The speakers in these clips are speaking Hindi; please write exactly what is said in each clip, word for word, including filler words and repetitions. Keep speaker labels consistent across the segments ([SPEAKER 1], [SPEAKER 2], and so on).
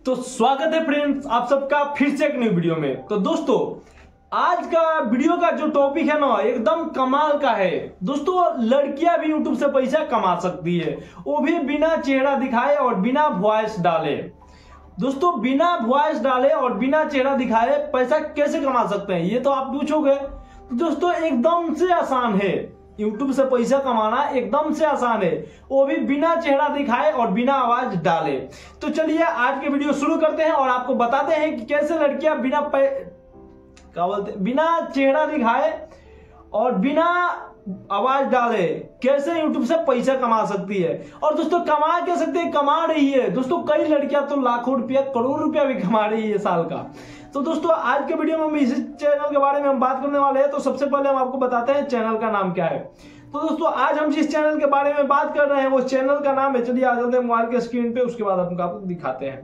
[SPEAKER 1] तो स्वागत है फ्रेंड्स आप सबका फिर से एक न्यू वीडियो में। तो दोस्तों आज का वीडियो का जो टॉपिक है ना एकदम कमाल का है। दोस्तों लड़कियां भी यूट्यूब से पैसा कमा सकती है, वो भी बिना चेहरा दिखाए और बिना वॉइस डाले। दोस्तों बिना वॉइस डाले और बिना चेहरा दिखाए पैसा कैसे कमा सकते हैं ये तो आप पूछोगे। तो दोस्तों एकदम से आसान है, यूट्यूब से पैसा कमाना एकदम से आसान है, वो भी बिना चेहरा दिखाए और बिना आवाज डाले। तो चलिए आज के वीडियो शुरू करते हैं और आपको बताते हैं कि कैसे लड़कियां बिना पै... क्या बोलते बिना चेहरा दिखाए और बिना आवाज डाले कैसे यूट्यूब से पैसा कमा सकती है। और दोस्तों कमा क्या सकते हैं, कमा रही है। दोस्तों कई लड़कियां तो लाखों रुपया करोड़ रुपया भी कमा रही है साल का। तो दोस्तों आज के वीडियो में हम इसी चैनल के बारे में हम बात करने वाले हैं। तो सबसे पहले हम आपको बताते हैं चैनल का नाम क्या है। तो दोस्तों आज हम जिस चैनल के बारे में बात कर रहे हैं वो चैनल का नाम है, चलिए आ जाते हैं मोबाइल के स्क्रीन पे, उसके बाद हम आपको दिखाते हैं।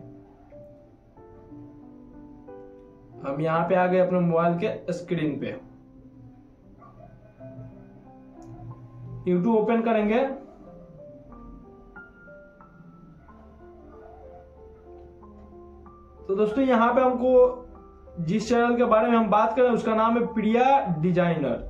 [SPEAKER 1] हम यहाँ पे आ गए अपने मोबाइल के स्क्रीन पे, यूट्यूब ओपन करेंगे। तो दोस्तों यहाँ पे हमको जिस चैनल के बारे में हम बात कर रहे हैं उसका नाम है प्रिया डिजाइनर।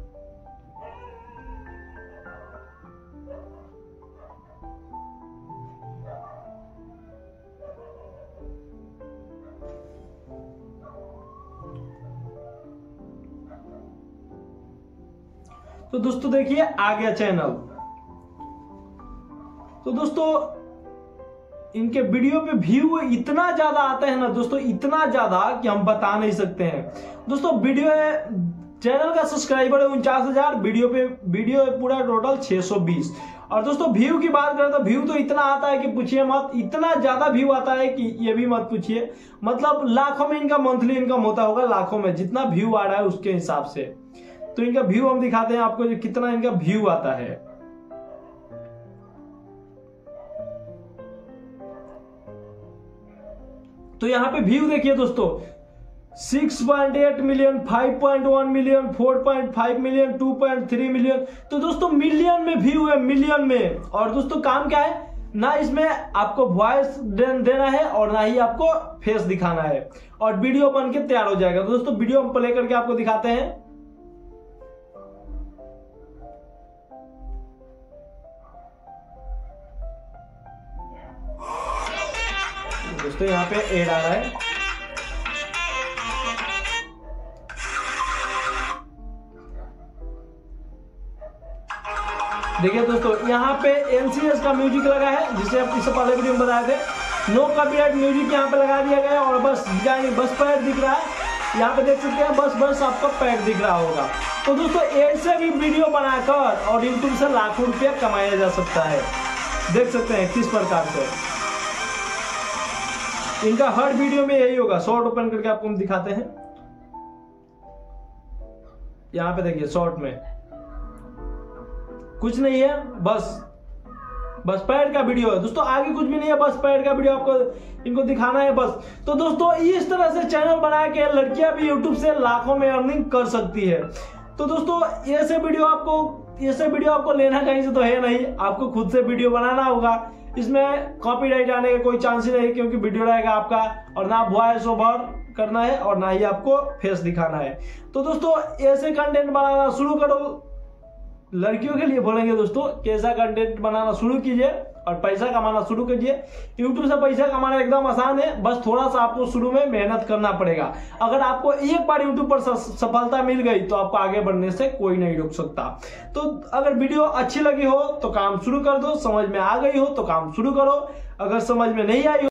[SPEAKER 1] तो दोस्तों देखिए आ गया चैनल। तो दोस्तों इनके वीडियो पे व्यू इतना ज्यादा आता है ना दोस्तों, इतना ज्यादा कि हम बता नहीं सकते हैं। दोस्तों वीडियो चैनल का सब्सक्राइबर है उनचास हजार, वीडियो पे वीडियो है पूरा टोटल छह सौ बीस। और दोस्तों व्यू की बात करें तो व्यू तो इतना आता है कि पूछिए मत, इतना ज्यादा व्यू आता है कि ये भी मत पूछिए। मतलब लाखों में इनका मंथली इनकम होता होगा, लाखों में जितना व्यू आ रहा है उसके हिसाब से। तो इनका व्यू हम दिखाते हैं आपको कितना इनका व्यू आता है। तो यहां पे व्यू देखिए दोस्तों, छह पॉइंट आठ मिलियन, पाँच पॉइंट एक मिलियन, चार पॉइंट पाँच मिलियन, दो पॉइंट तीन मिलियन। तो दोस्तों मिलियन में व्यू है, मिलियन में। और दोस्तों काम क्या है ना, इसमें आपको वॉइस देना है और ना ही आपको फेस दिखाना है और वीडियो बन के तैयार हो जाएगा। तो दोस्तों वीडियो हम प्ले करके आपको दिखाते हैं। दोस्तों यहाँ पे एड आ रहा है। देखिए दोस्तों यहाँ पे एनसीएस का म्यूजिक लगा है, जिसे आप इससे पहले वीडियो में बताए थे। नो कॉपीराइट म्यूजिक यहाँ पे लगा दिया गया है और बस डिजाइन बस पैर दिख रहा है, यहाँ पे देख सकते हैं बस बस आपको पैर दिख रहा होगा। तो दोस्तों ऐसे भी वीडियो बनाकर और यूट्यूब से लाखों रुपया कमाया जा सकता है। देख सकते हैं किस प्रकार से इनका हर वीडियो में यही होगा। शॉर्ट ओपन करके आपको हम दिखाते हैं। यहां पे देखिए शॉर्ट में कुछ नहीं है, बस बस पैड का वीडियो है दोस्तों, आगे कुछ भी नहीं है, बस पैड का वीडियो आपको इनको दिखाना है बस। तो दोस्तों इस तरह से चैनल बना के लड़कियां भी यूट्यूब से लाखों में अर्निंग कर सकती है। तो दोस्तों ऐसे वीडियो आपको ऐसे वीडियो आपको लेना कहीं से तो है नहीं, आपको खुद से वीडियो बनाना होगा। इसमें कॉपीराइट आने का कोई चांस ही नहीं, क्योंकि वीडियो रहेगा आपका और ना वॉइस ओवर करना है और ना ही आपको फेस दिखाना है। तो दोस्तों ऐसे कंटेंट बनाना शुरू करो। लड़कियों के लिए बोलेंगे दोस्तों कैसा कंटेंट बनाना शुरू कीजिए और पैसा कमाना शुरू कीजिए। यूट्यूब से पैसा कमाना एकदम आसान है, बस थोड़ा सा आपको शुरू में मेहनत करना पड़ेगा। अगर आपको एक बार यूट्यूब पर सफलता मिल गई तो आपको आगे बढ़ने से कोई नहीं रोक सकता। तो अगर वीडियो अच्छी लगी हो तो काम शुरू कर दो, समझ में आ गई हो तो काम शुरू करो, अगर समझ में नहीं आई हो